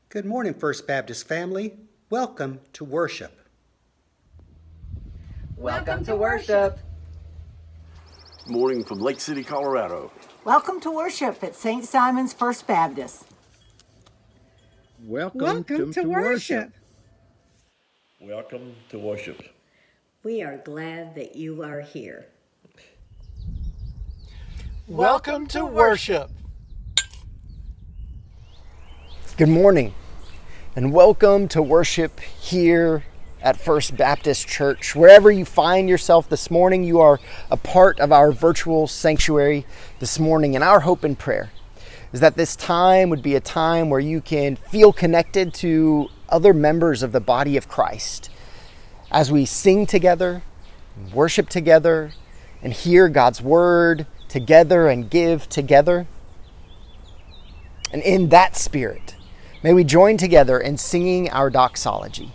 Good morning, First Baptist family. Welcome to worship. Welcome to worship. Good morning from Lake City, Colorado. Welcome to worship at St. Simon's First Baptist. Welcome to worship. Welcome to worship. We are glad that you are here. Welcome to worship. Good morning and welcome to worship here at First Baptist Church. Wherever you find yourself this morning, you are a part of our virtual sanctuary this morning, and our hope and prayer is that this time would be a time where you can feel connected to other members of the body of Christ as we sing together, worship together, and hear God's word together and give together. And in that spirit, may we join together in singing our doxology.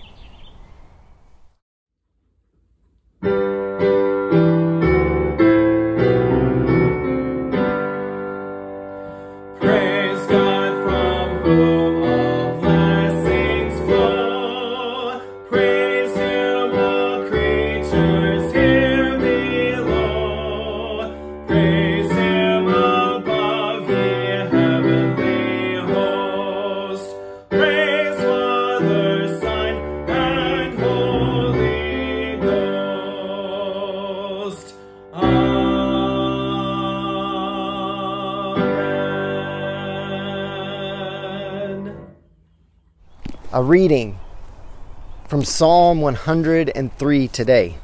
Praise God from whom all blessings flow. Praise Him, all creatures here below. Praise Him above, ye heavenly host. Praise Father, Son, and Holy Ghost. Amen. A reading from Psalm 103 today.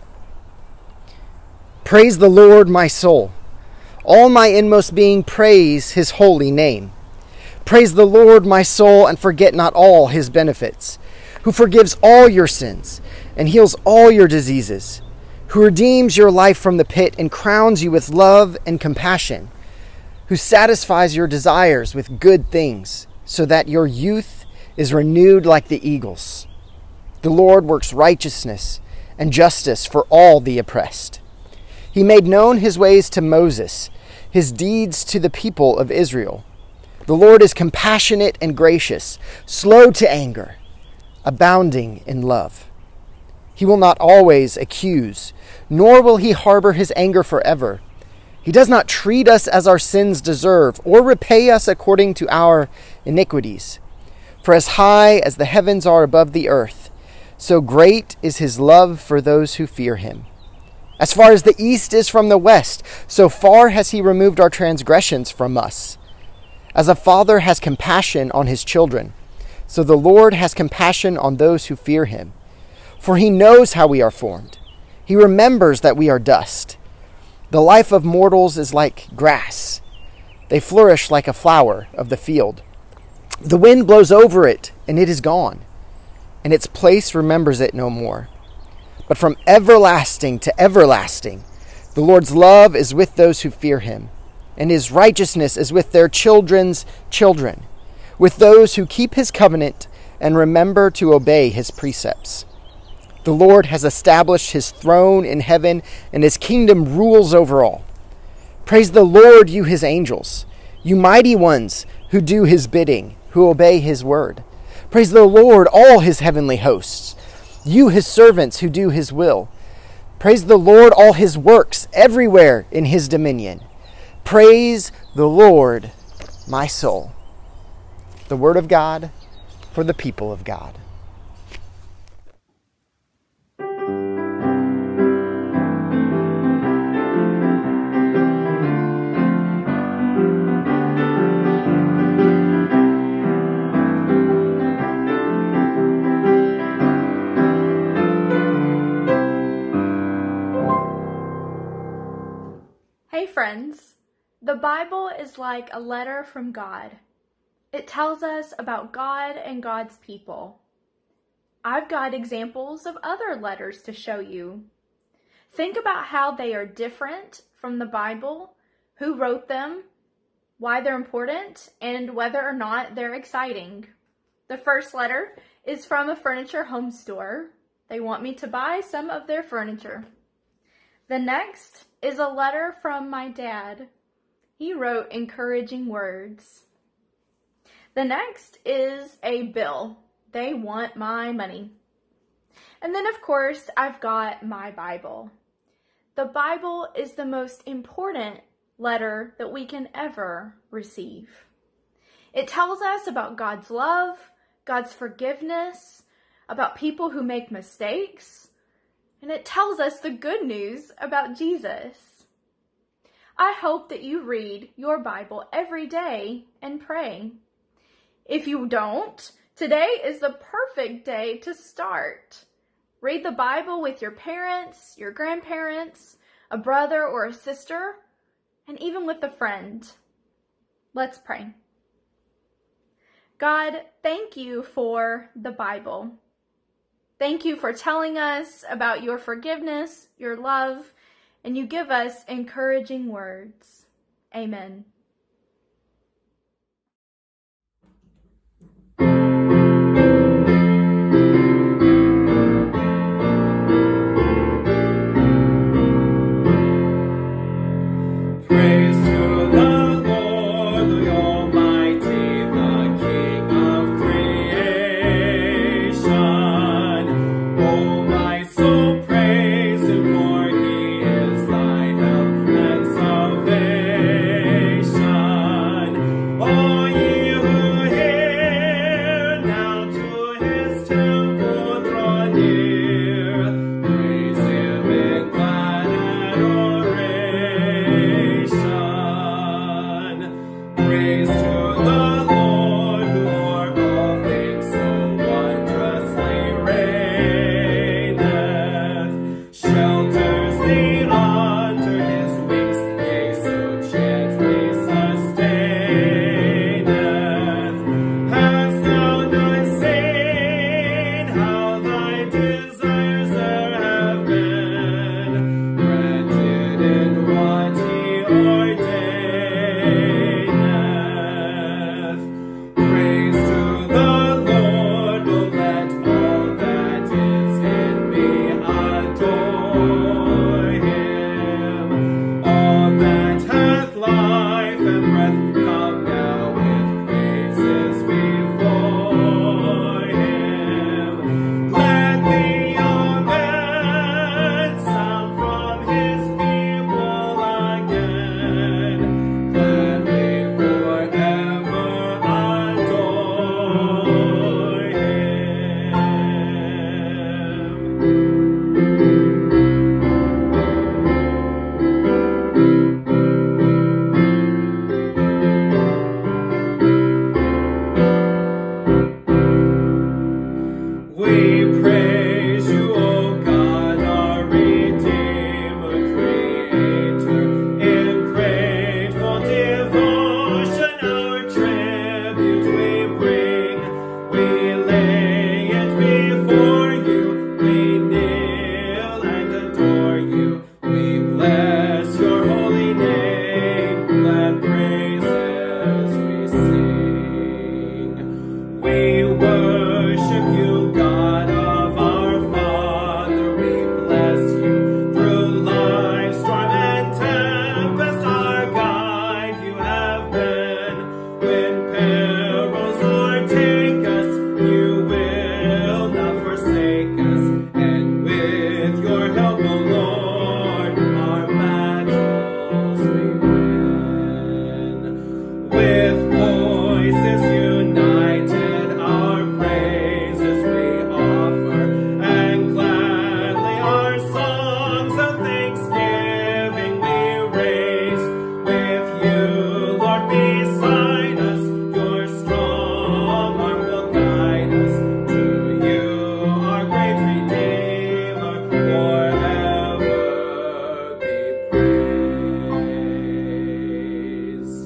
Praise the Lord, my soul. All my inmost being, praise His holy name. Praise the Lord, my soul, and forget not all His benefits, who forgives all your sins and heals all your diseases, who redeems your life from the pit and crowns you with love and compassion, who satisfies your desires with good things, so that your youth is renewed like the eagles. The Lord works righteousness and justice for all the oppressed. He made known His ways to Moses, His deeds to the people of Israel. The Lord is compassionate and gracious, slow to anger, abounding in love. He will not always accuse, nor will He harbor His anger forever. He does not treat us as our sins deserve, or repay us according to our iniquities. For as high as the heavens are above the earth, so great is His love for those who fear Him. As far as the east is from the west, so far has He removed our transgressions from us. As a father has compassion on his children, so the Lord has compassion on those who fear Him. For He knows how we are formed. He remembers that we are dust. The life of mortals is like grass. They flourish like a flower of the field. The wind blows over it, and it is gone, and its place remembers it no more. But from everlasting to everlasting, the Lord's love is with those who fear Him, and His righteousness is with their children's children, with those who keep His covenant and remember to obey His precepts. The Lord has established His throne in heaven, and His kingdom rules over all. Praise the Lord, you His angels, you mighty ones who do His bidding, who obey His word. Praise the Lord, all His heavenly hosts, you His servants who do His will. Praise the Lord, all His works everywhere in His dominion. Praise the Lord, my soul. The word of God for the people of God. Hey friends, the Bible is like a letter from God. It tells us about God and God's people. I've got examples of other letters to show you. Think about how they are different from the Bible, who wrote them, why they're important, and whether or not they're exciting. The first letter is from a furniture home store. They want me to buy some of their furniture. The next is a letter from my dad. He wrote encouraging words. The next is a bill. They want my money. And then, of course, I've got my Bible. The Bible is the most important letter that we can ever receive. It tells us about God's love, God's forgiveness, about people who make mistakes, and it tells us the good news about Jesus. I hope that you read your Bible every day and pray. If you don't, today is the perfect day to start. Read the Bible with your parents, your grandparents, a brother or a sister, and even with a friend. Let's pray. God, thank you for the Bible. Thank you for telling us about your forgiveness, your love, and you give us encouraging words. Amen. Praise to the Lord, the Almighty, the King of creation. Oh, my soul, praise Him, for He is thy help and salvation. All ye who hear, now to His temple draw near. Praise Him in glad adoration. Praise to the Lord, who o'er all things so wondrously reigneth, shelters thee under His wings, yea, so gently sustaineth. Hast thou not seen how thy desires there have been granted in what He ordaineth? Praise to the Lord, oh let all that is in me adore Him. All that hath life and breath, come now with praises before Him. Let the young man sound from His people again, gladly forever adore Him. We praise you, O God, our Redeemer, Creator. In grateful devotion our tribute we bring. We lay it before you. We kneel and adore you. We bless your holy name. Glad praises we sing. We worship you, God of our Father. We bless you through life, storm and tempest. Our guide you have been. When perils o'ertake us, you will not forsake us. And with your help, O Lord, our battles we win. With voices united, our praises we offer, and gladly our songs of thanksgiving we raise. With you, Lord, beside us, your strong arm will guide us. To you, our great Redeemer, forever be praised.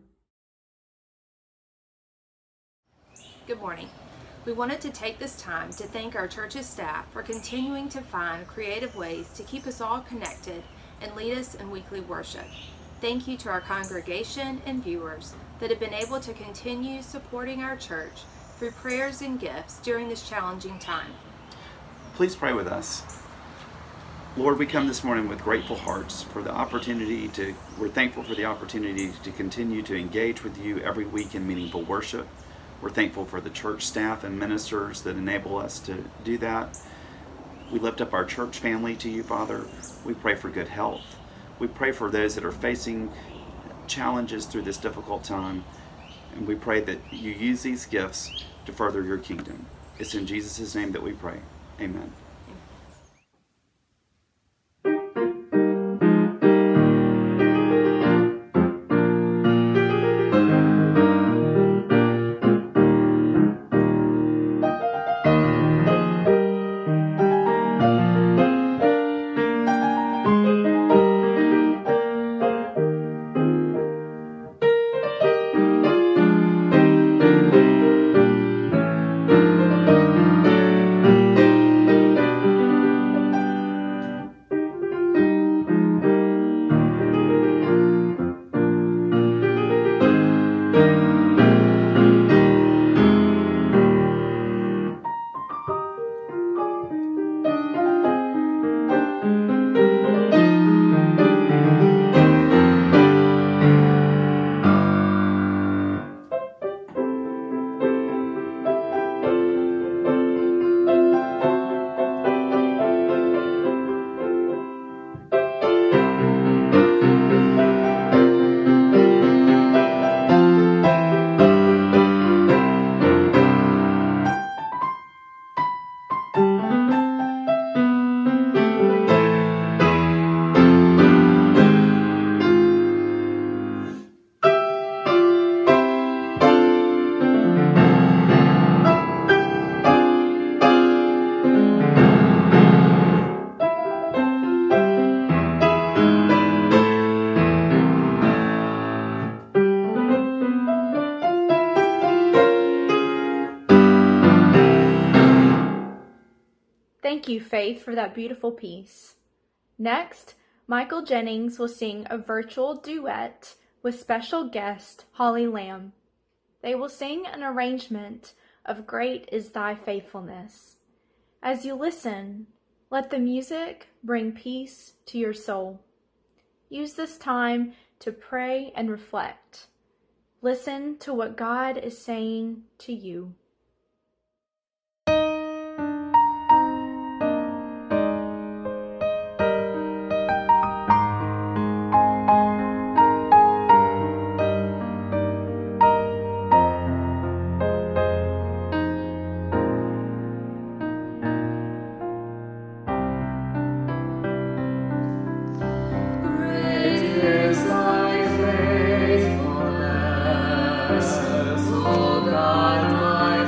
Good morning. We wanted to take this time to thank our church's staff for continuing to find creative ways to keep us all connected and lead us in weekly worship. Thank you to our congregation and viewers that have been able to continue supporting our church through prayers and gifts during this challenging time. Please pray with us. Lord, we come this morning with grateful hearts for the opportunity we're thankful for the opportunity to continue to engage with you every week in meaningful worship. We're thankful for the church staff and ministers that enable us to do that. We lift up our church family to you, Father. We pray for good health. We pray for those that are facing challenges through this difficult time. And we pray that you use these gifts to further your kingdom. It's in Jesus' name that we pray. Amen. Thank you, Faith, for that beautiful piece. Next, Michael Jennings will sing a virtual duet with special guest Holly Lamb. They will sing an arrangement of Great Is Thy Faithfulness. As you listen, let the music bring peace to your soul. Use this time to pray and reflect. Listen to what God is saying to you. God, my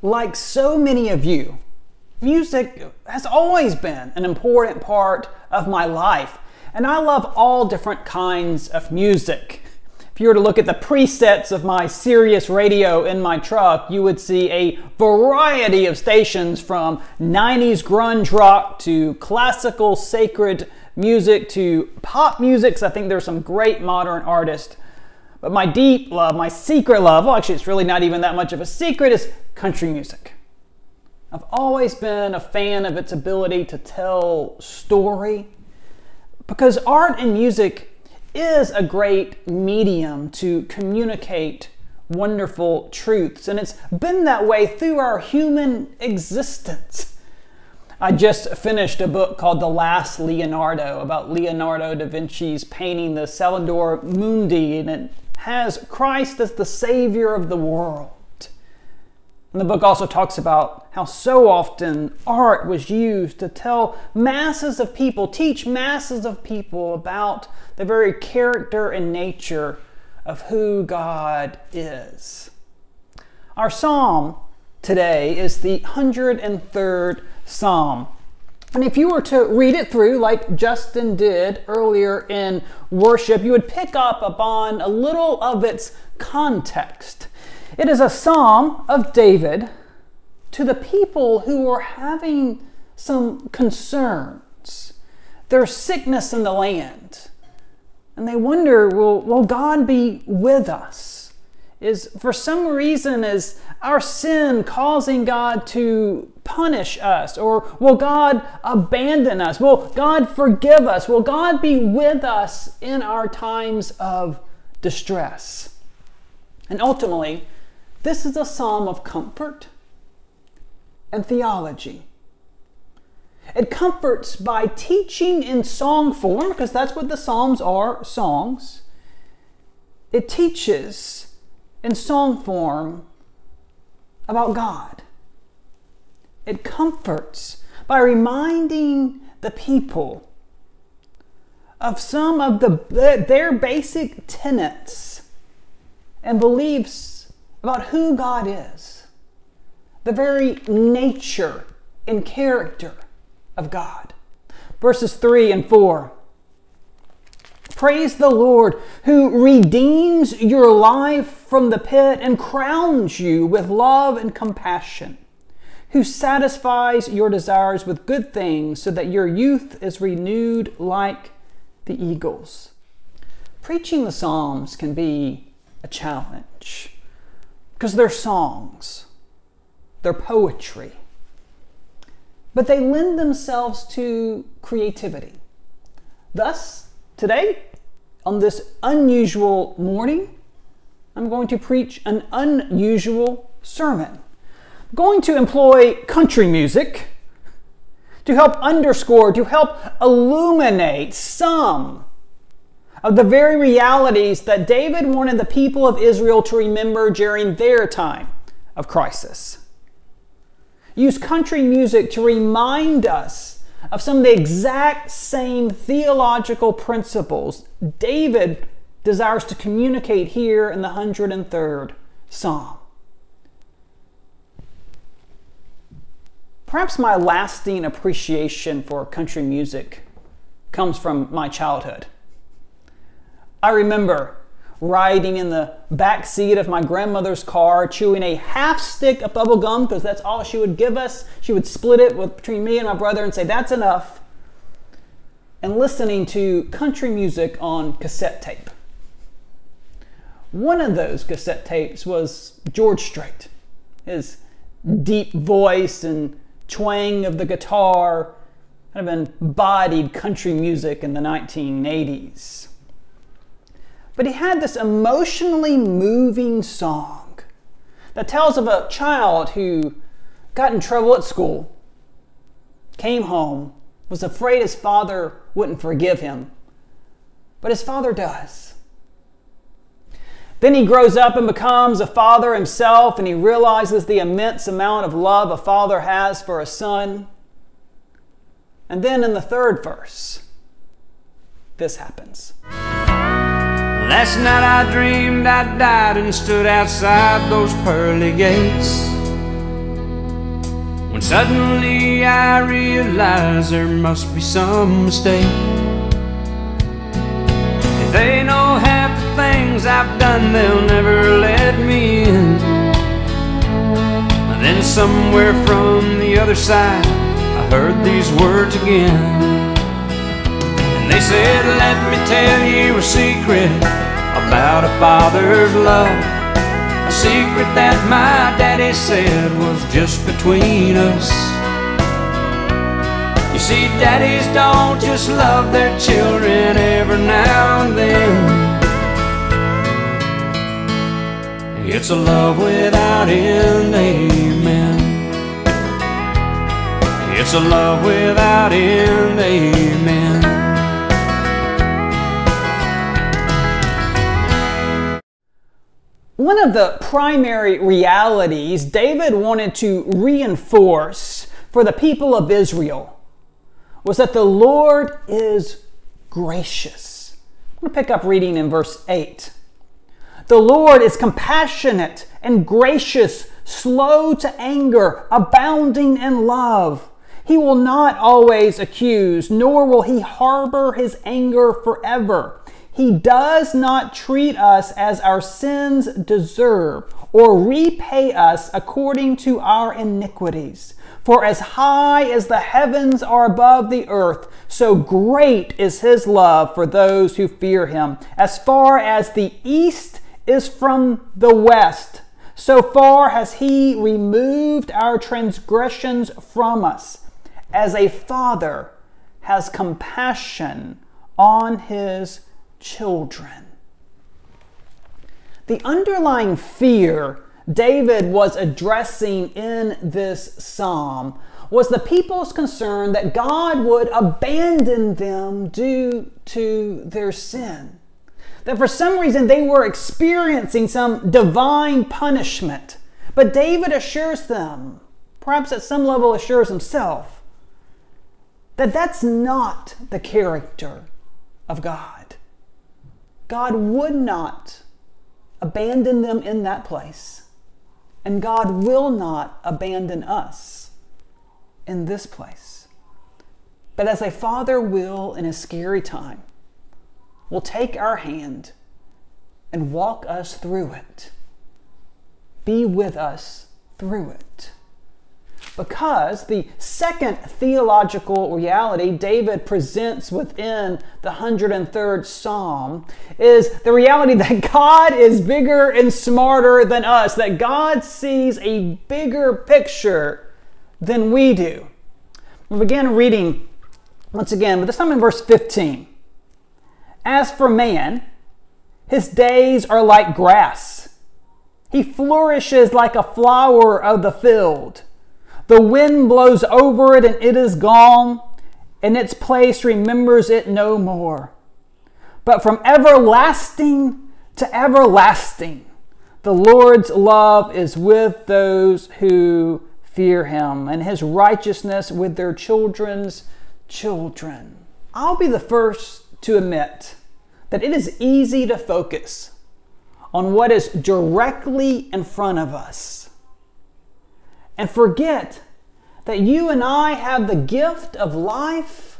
like so many of you, music has always been an important part of my life, and I love all different kinds of music. If you were to look at the presets of my Sirius radio in my truck, you would see a variety of stations from 90s grunge rock to classical sacred music to pop music. So I think there's some great modern artists. But my deep love, my secret love, well, actually it's really not even that much of a secret, is country music. I've always been a fan of its ability to tell story, because art and music is a great medium to communicate wonderful truths, and it's been that way through our human existence. I just finished a book called The Last Leonardo, about Leonardo da Vinci's painting the Salvator Mundi, and it has Christ as the Savior of the world. And the book also talks about how so often art was used to tell masses of people, teach masses of people about the very character and nature of who God is. Our psalm today is the 103rd Psalm. And if you were to read it through like Justin did earlier in worship, you would pick up upon a little of its context. It is a psalm of David to the people who were having some concerns. There's sickness in the land, and they wonder, will God be with us? Is for some reason, is our sin causing God to punish us? Or will God abandon us? Will God forgive us? Will God be with us in our times of distress? And ultimately, this is a psalm of comfort and theology. It comforts by teaching in song form, because that's what the Psalms are, songs. It teaches in song form about God. It comforts by reminding the people of some of their basic tenets and beliefs about who God is, the very nature and character of God. Verses 3 and 4. Praise the Lord, who redeems your life from the pit and crowns you with love and compassion, who satisfies your desires with good things so that your youth is renewed like the eagles. Preaching the Psalms can be a challenge, because they're songs, they're poetry, but they lend themselves to creativity. Thus, today, on this unusual morning, I'm going to preach an unusual sermon. I'm going to employ country music to help underscore, to help illuminate some of the very realities that David wanted the people of Israel to remember during their time of crisis. Use country music to remind us of some of the exact same theological principles David desires to communicate here in the 103rd Psalm. Perhaps my lasting appreciation for country music comes from my childhood. I remember riding in the back seat of my grandmother's car, chewing a half stick of bubble gum, because that's all she would give us. She would split it between me and my brother and say, "That's enough," and listening to country music on cassette tape. One of those cassette tapes was George Strait. His deep voice and twang of the guitar kind of embodied country music in the 1980s. But he had this emotionally moving song that tells of a child who got in trouble at school, came home, was afraid his father wouldn't forgive him, but his father does. Then he grows up and becomes a father himself, and he realizes the immense amount of love a father has for a son. And then in the third verse, this happens. Last night I dreamed I died and stood outside those pearly gates. Suddenly I realize there must be some mistake. If they know half the things I've done, they'll never let me in. And then somewhere from the other side, I heard these words again. And they said, let me tell you a secret about a father's love. A secret that my daddy said was just between us. You see, daddies don't just love their children every now and then. It's a love without end, amen. It's a love without end, amen. One of the primary realities David wanted to reinforce for the people of Israel was that the Lord is gracious. I'm going to pick up reading in verse 8. The Lord is compassionate and gracious, slow to anger, abounding in love. He will not always accuse, nor will he harbor his anger forever. He does not treat us as our sins deserve, or repay us according to our iniquities. For as high as the heavens are above the earth, so great is his love for those who fear him. As far as the east is from the west, so far has he removed our transgressions from us. As a father has compassion on his children. The underlying fear David was addressing in this psalm was the people's concern that God would abandon them due to their sin. That for some reason they were experiencing some divine punishment. But David assures them, perhaps at some level assures himself, that that's not the character of God. God would not abandon them in that place, and God will not abandon us in this place. But as a father will in a scary time, will take our hand and walk us through it. Be with us through it. Because the second theological reality David presents within the 103rd Psalm is the reality that God is bigger and smarter than us, that God sees a bigger picture than we do. We'll begin reading once again, but this time in verse 15. As for man, his days are like grass. He flourishes like a flower of the field. The wind blows over it and it is gone, and its place remembers it no more. But from everlasting to everlasting, the Lord's love is with those who fear him, and his righteousness with their children's children. I'll be the first to admit that it is easy to focus on what is directly in front of us and forget that you and I have the gift of life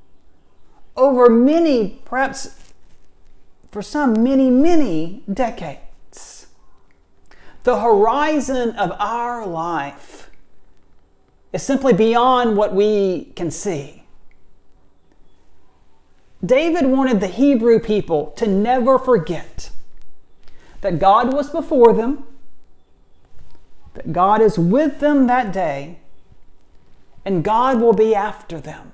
over many, perhaps for some, many decades. The horizon of our life is simply beyond what we can see. David wanted the Hebrew people to never forget that God was before them, that God is with them that day, and God will be after them.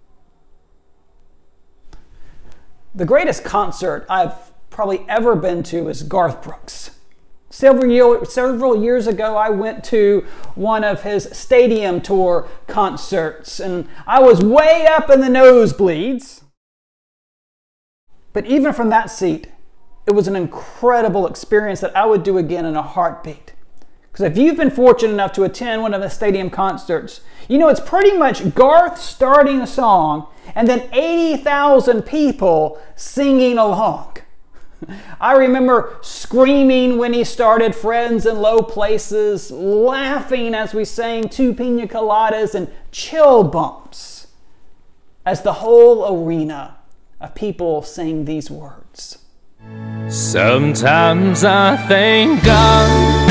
The greatest concert I've probably ever been to is Garth Brooks. Several years ago, I went to one of his stadium tour concerts, and I was way up in the nosebleeds. But even from that seat, it was an incredible experience that I would do again in a heartbeat. Because if you've been fortunate enough to attend one of the stadium concerts, you know it's pretty much Garth starting a song and then 80,000 people singing along. I remember screaming when he started Friends in Low Places, laughing as we sang Two Pina Coladas, and chill bumps as the whole arena of people sang these words. Sometimes I thank God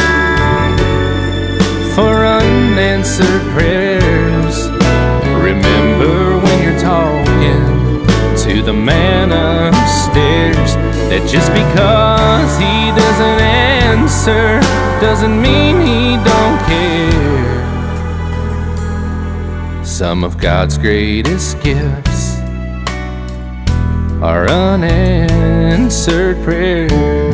for unanswered prayers. Remember when you're talking to the man upstairs, that just because he doesn't answer doesn't mean he don't care. Some of God's greatest gifts are unanswered prayers.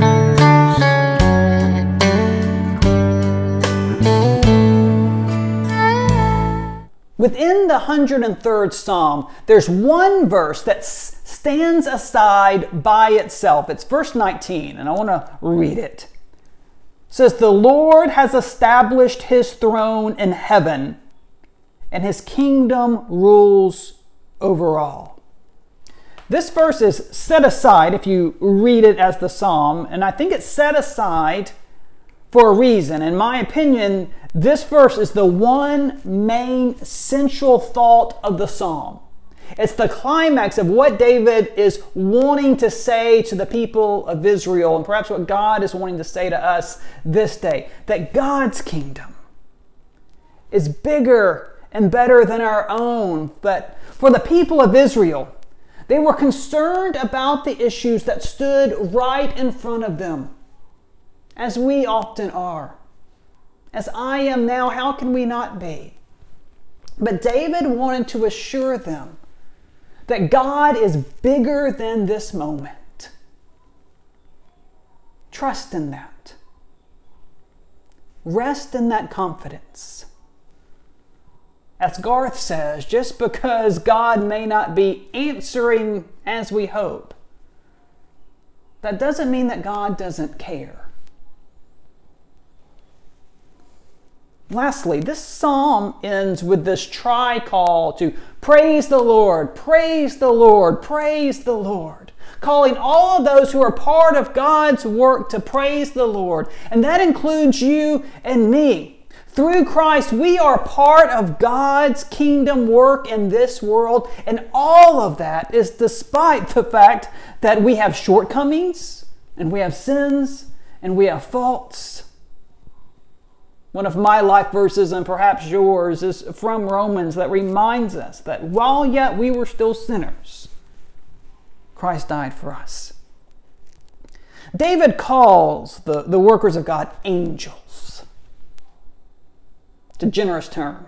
Within the 103rd Psalm, there's one verse that stands aside by itself. It's verse 19, and I want to read it. It says, "The Lord has established his throne in heaven, and his kingdom rules over all." This verse is set aside if you read it as the psalm, and I think it's set aside for a reason. In my opinion, this verse is the one main central thought of the psalm. It's the climax of what David is wanting to say to the people of Israel, and perhaps what God is wanting to say to us this day, that God's kingdom is bigger and better than our own. But for the people of Israel, they were concerned about the issues that stood right in front of them, as we often are. As I am now, how can we not be? But David wanted to assure them that God is bigger than this moment. Trust in that. Rest in that confidence. As Garth says, just because God may not be answering as we hope, that doesn't mean that God doesn't care. Lastly, this psalm ends with this tri-call to praise the Lord, praise the Lord, praise the Lord, calling all of those who are part of God's work to praise the Lord. And that includes you and me. Through Christ, we are part of God's kingdom work in this world, and all of that is despite the fact that we have shortcomings, and we have sins, and we have faults. One of my life verses, and perhaps yours, is from Romans that reminds us that while yet we were still sinners, Christ died for us. David calls the workers of God angels. It's a generous term.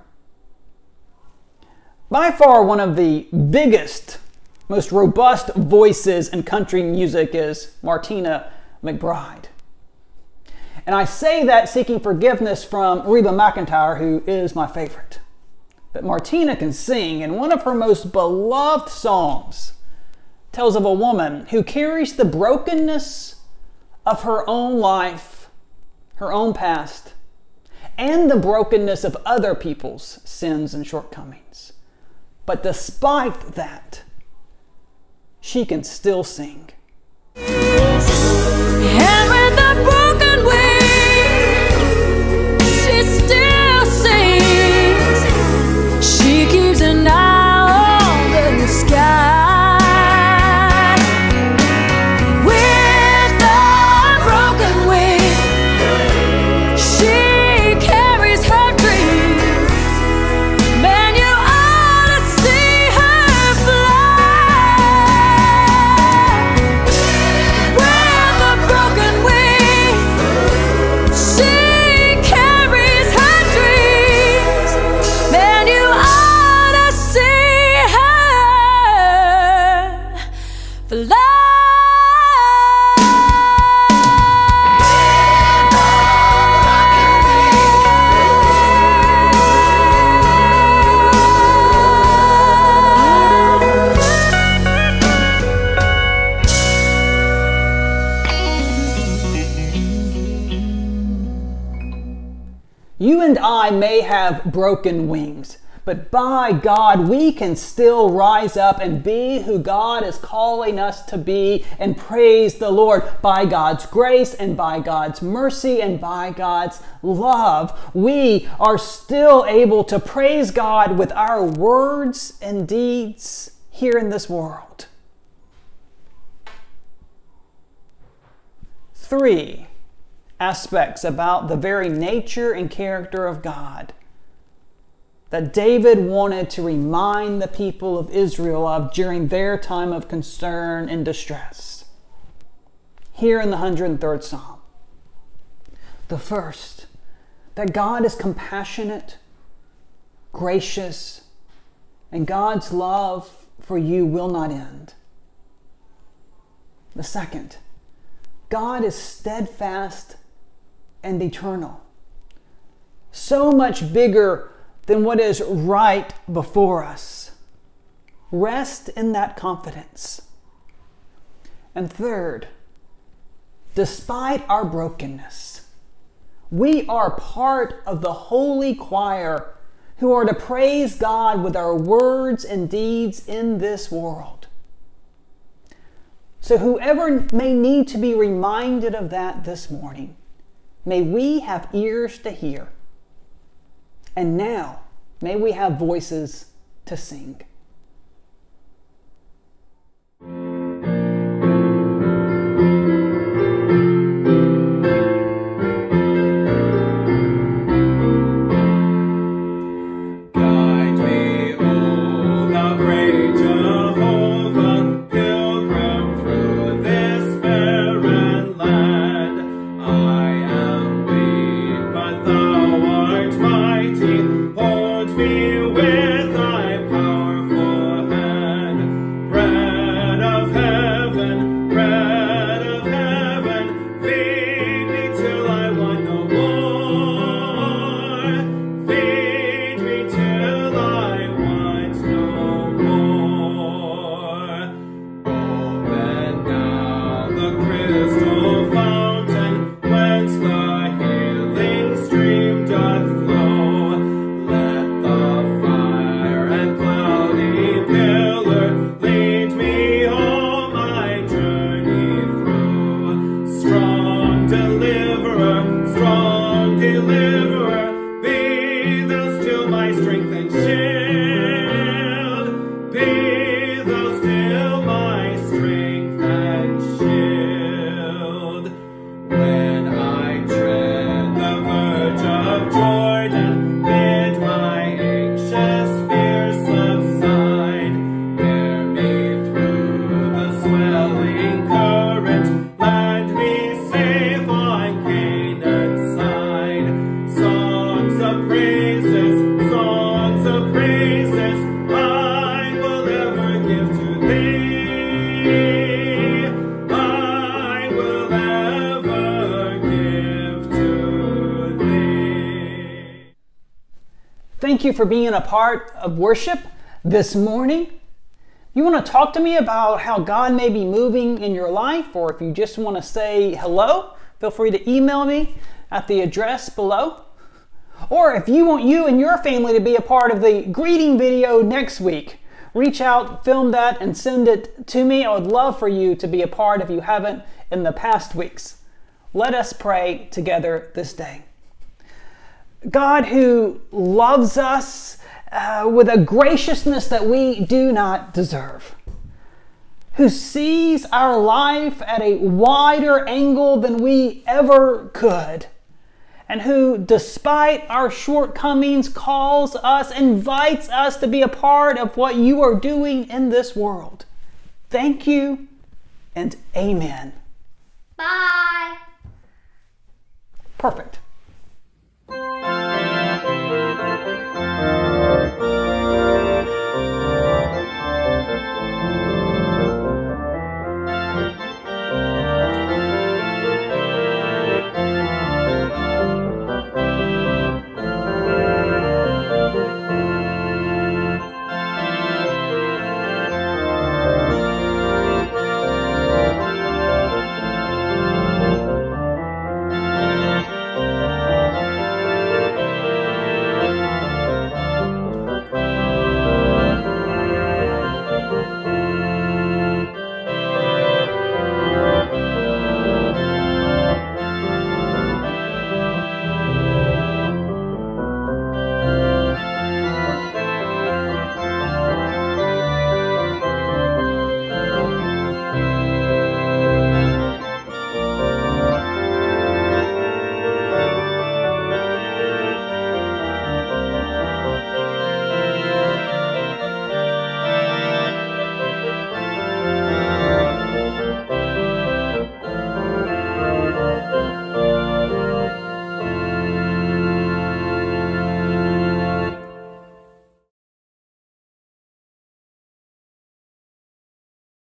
By far one of the biggest, most robust voices in country music is Martina McBride. And I say that seeking forgiveness from Reba McEntire, who is my favorite. But Martina can sing, and one of her most beloved songs tells of a woman who carries the brokenness of her own life, her own past, and the brokenness of other people's sins and shortcomings. But despite that, she can still sing. And with a broken wing, she still sings. She keeps an eye on the sky. With a broken wing, she carries her dreams. Man, you ought to see her fly. With a broken wing, she carries her dreams. Man, you ought to see her fly. You and I may have broken wings, But by God, we can still rise up and be who God is calling us to be and praise the Lord. By God's grace and by God's mercy and by God's love, we are still able to praise God with our words and deeds here in this world. 3 aspects about the very nature and character of God that David wanted to remind the people of Israel of during their time of concern and distress. Here in the 103rd Psalm. The first, that God is compassionate, gracious, and God's love for you will not end. The second, God is steadfast and eternal, so much bigger than what is right before us. Rest in that confidence. And third, despite our brokenness, we are part of the holy choir who are to praise God with our words and deeds in this world. So whoever may need to be reminded of that this morning, may we have ears to hear. And now, may we have voices to sing. Thank you for being a part of worship this morning. You want to talk to me about how God may be moving in your life, or if you just want to say hello, feel free to email me at the address below. Or if you want you and your family to be a part of the greeting video next week, reach out, film that, and send it to me. I would love for you to be a part if you haven't in the past weeks. Let us pray together this day. God, who loves us with a graciousness that we do not deserve, who sees our life at a wider angle than we ever could, and who, despite our shortcomings, calls us, invites us to be a part of what you are doing in this world. Thank you, and amen. Bye. Perfect.